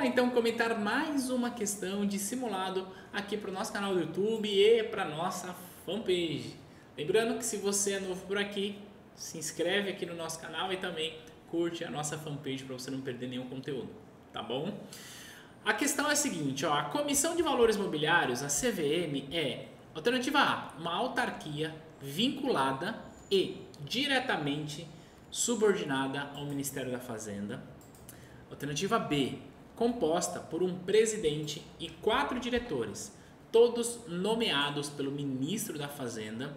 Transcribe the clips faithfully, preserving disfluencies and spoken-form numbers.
então comentar mais uma questão de simulado aqui para o nosso canal do YouTube e para a nossa fanpage. Lembrando que se você é novo por aqui, se inscreve aqui no nosso canal e também curte a nossa fanpage para você não perder nenhum conteúdo, tá bom? A questão é a seguinte, ó, a Comissão de Valores Mobiliários, a C V M, é alternativa A, uma autarquia vinculada e diretamente subordinada ao Ministério da Fazenda. Alternativa B, composta por um presidente e quatro diretores, todos nomeados pelo Ministro da Fazenda.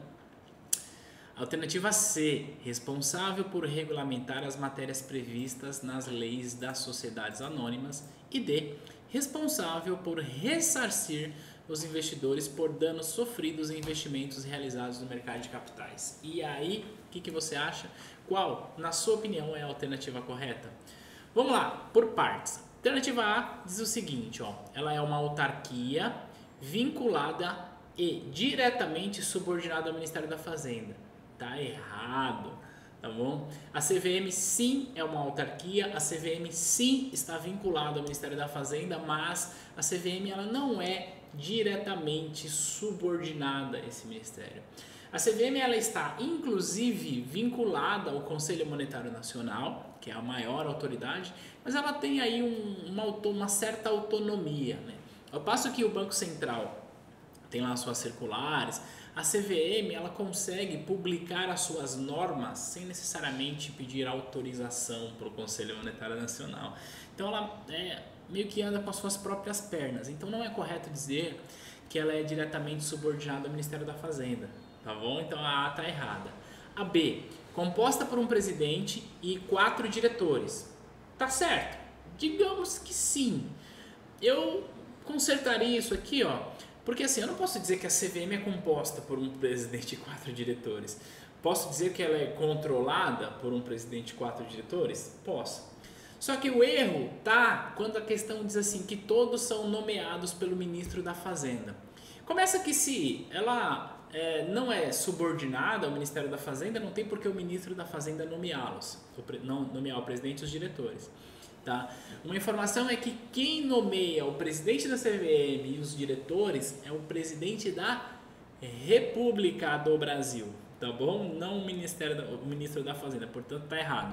Alternativa C, responsável por regulamentar as matérias previstas nas leis das sociedades anônimas. E D, responsável por ressarcir os investidores por danos sofridos em investimentos realizados no mercado de capitais. E aí, o que, que você acha? Qual, na sua opinião, é a alternativa correta? Vamos lá, por partes. Alternativa A diz o seguinte, ó, ela é uma autarquia vinculada e diretamente subordinada ao Ministério da Fazenda. Tá errado, tá bom? A C V M sim é uma autarquia, a C V M sim está vinculada ao Ministério da Fazenda, mas a C V M ela não é diretamente subordinada a esse ministério. A C V M ela está inclusive vinculada ao Conselho Monetário Nacional, que é a maior autoridade, mas ela tem aí um, uma, uma certa autonomia, né? Ao passo que o Banco Central tem lá suas circulares, a C V M ela consegue publicar as suas normas sem necessariamente pedir autorização para o Conselho Monetário Nacional. Então ela é, meio que anda com as suas próprias pernas. Então não é correto dizer que ela é diretamente subordinada ao Ministério da Fazenda, tá bom? Então a A está errada. A B, composta por um presidente e quatro diretores. Tá certo? Digamos que sim. Eu consertaria isso aqui, ó. Porque assim, eu não posso dizer que a C V M é composta por um presidente e quatro diretores. Posso dizer que ela é controlada por um presidente e quatro diretores? Posso. Só que o erro tá quando a questão diz assim, que todos são nomeados pelo ministro da Fazenda. Começa que se ela é, não é subordinada ao Ministério da Fazenda, não tem por que o ministro da Fazenda nomeá-los, não nomear o presidente e os diretores. Tá? Uma informação é que quem nomeia o presidente da C V M e os diretores é o presidente da República do Brasil, tá bom? Não o, Ministério da, o ministro da Fazenda, portanto está errado.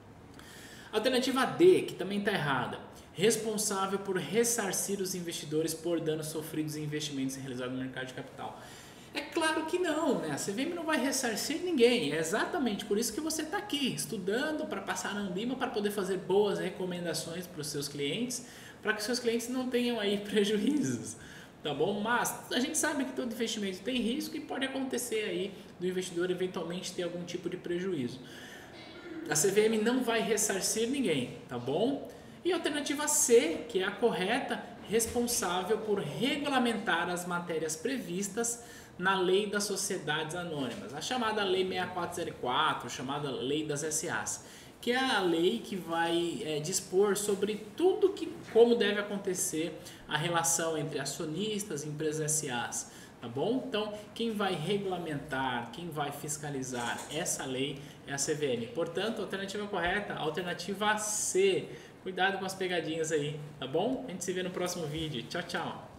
Alternativa D, que também está errada, responsável por ressarcir os investidores por danos sofridos em investimentos realizados no mercado de capital. É claro que não, né? A C V M não vai ressarcir ninguém, é exatamente por isso que você está aqui, estudando para passar na Anbima, para poder fazer boas recomendações para os seus clientes, para que os seus clientes não tenham aí prejuízos, tá bom? Mas a gente sabe que todo investimento tem risco e pode acontecer aí do investidor eventualmente ter algum tipo de prejuízo. A C V M não vai ressarcir ninguém, tá bom? E a alternativa C, que é a correta, responsável por regulamentar as matérias previstas na Lei das Sociedades Anônimas, a chamada Lei seis mil quatrocentos e quatro, chamada Lei das S As, que é a lei que vai é, dispor sobre tudo que, como deve acontecer a relação entre acionistas e empresas S As, tá bom? Então, quem vai regulamentar, quem vai fiscalizar essa lei é a C V M. Portanto, a alternativa correta, a alternativa C. Cuidado com as pegadinhas aí, tá bom? A gente se vê no próximo vídeo. Tchau, tchau!